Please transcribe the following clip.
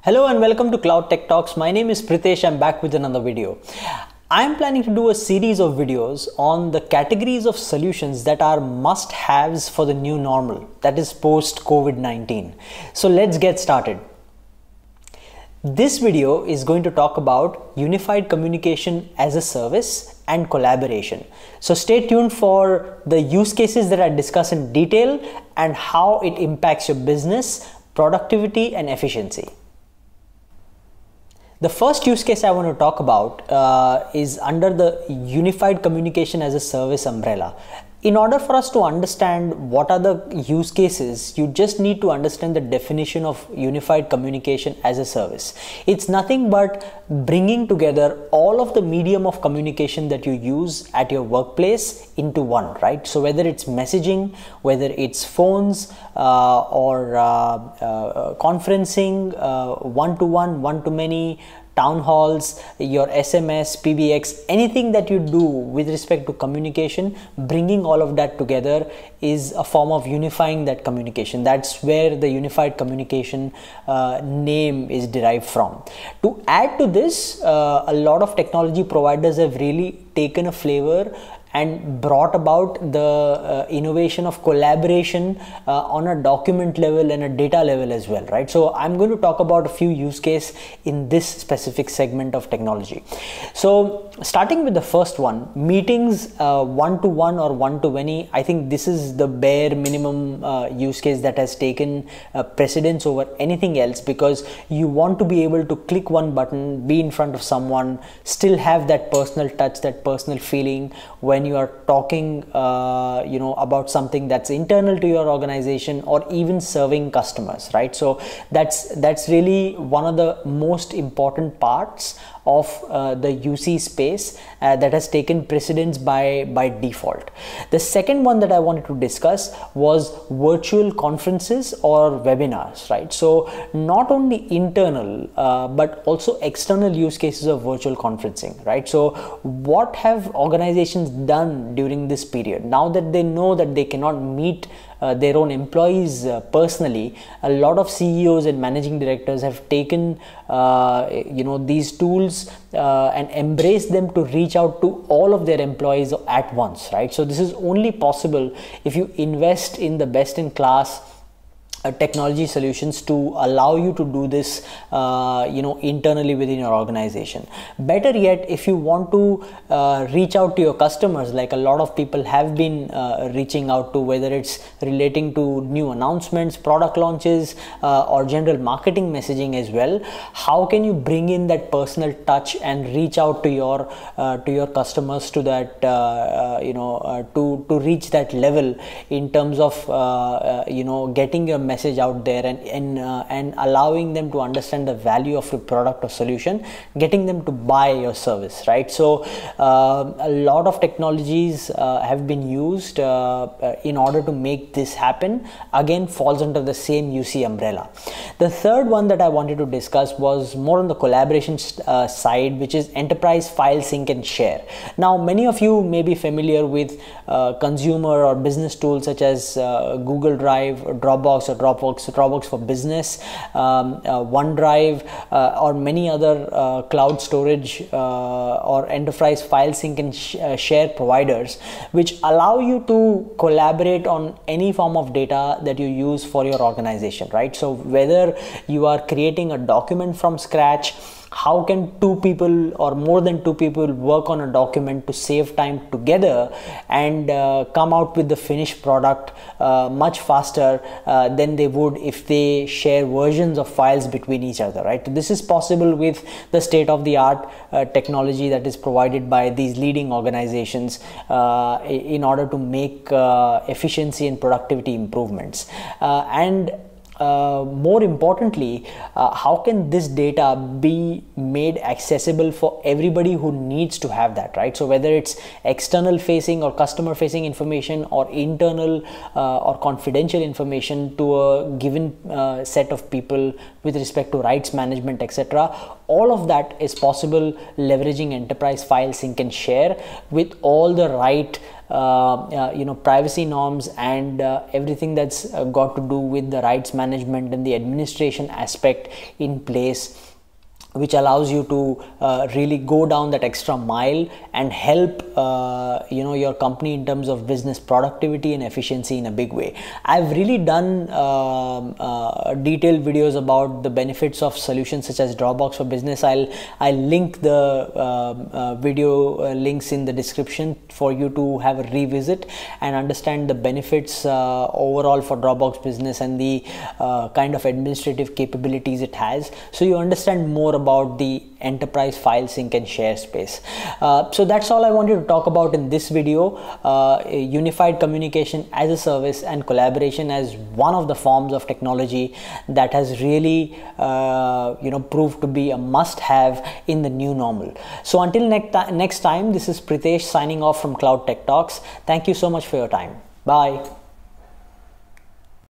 Hello and welcome to Cloud Tech Talks. My name is Pritesh. I'm back with another video. I'm planning to do a series of videos on the categories of solutions that are must-haves for the new normal, that is post-COVID-19. So let's get started. This video is going to talk about unified communication as a service and collaboration. So stay tuned for the use cases that I discuss in detail and how it impacts your business, productivity and efficiency. The first use case I want to talk about is under the unified communication as a service umbrella. In order for us to understand what are the use cases, you just need to understand the definition of unified communication as a service. It's nothing but bringing together all of the medium of communication that you use at your workplace into one, right? So whether it's messaging, whether it's phones or conferencing, one-to-one, one-to-many, town halls, your SMS, PBX, anything that you do with respect to communication, bringing all of that together is a form of unifying that communication. That's where the unified communication name is derived from. To add to this, a lot of technology providers have really taken a flavor and brought about the innovation of collaboration on a document level and a data level as well, right? So I'm going to talk about a few use cases in this specific segment of technology. So starting with the first one, meetings one-to-one or one-to-many, I think this is the bare minimum use case that has taken precedence over anything else, because you want to be able to click one button, be in front of someone, still have that personal touch, that personal feeling when you are talking about something that's internal to your organization or even serving customers, right? So that's really one of the most important parts of the UC space that has taken precedence by default. The second one that I wanted to discuss was virtual conferences or webinars, right? So not only internal but also external use cases of virtual conferencing, right? So what have organizations done during this period? Now that they know that they cannot meet their own employees personally, a lot of CEOs and managing directors have taken these tools and embraced them to reach out to all of their employees at once, right? So this is only possible if you invest in the best in class technology solutions to allow you to do this internally within your organization. Better yet, if you want to reach out to your customers, like a lot of people have been reaching out to, whether it's relating to new announcements, product launches, or general marketing messaging as well, how can you bring in that personal touch and reach out to your customers to that to reach that level in terms of getting your message out there and allowing them to understand the value of your product or solution, getting them to buy your service, right? So a lot of technologies have been used in order to make this happen. Again, falls under the same UC umbrella. The third one that I wanted to discuss was more on the collaboration side, which is enterprise file sync and share. Now, many of you may be familiar with consumer or business tools such as Google Drive, or Dropbox for business, OneDrive, or many other cloud storage or enterprise file sync and share providers, which allow you to collaborate on any form of data that you use for your organization, right? So whether you are creating a document from scratch, how can two people or more than two people work on a document to save time together and come out with the finished product much faster than they would if they share versions of files between each other, right? This is possible with the state-of-the-art technology that is provided by these leading organizations in order to make efficiency and productivity improvements. More importantly, how can this data be made accessible for everybody who needs to have that, right? So whether it's external facing or customer facing information or internal or confidential information to a given set of people with respect to rights management, etc., all of that is possible leveraging enterprise file sync and share with all the right privacy norms and everything that's got to do with the rights management and the administration aspect in place, which allows you to really go down that extra mile and help your company in terms of business productivity and efficiency in a big way. I've really done detailed videos about the benefits of solutions such as Dropbox for Business. I'll link the video links in the description for you to have a revisit and understand the benefits overall for Dropbox Business and the kind of administrative capabilities it has, so you understand more about the enterprise file sync and share space. So that's all I wanted to talk about in this video. Unified communication as a service and collaboration as one of the forms of technology that has really proved to be a must-have in the new normal. So until next time, this is Pritesh signing off from Cloud Tech Talks. Thank you so much for your time. Bye.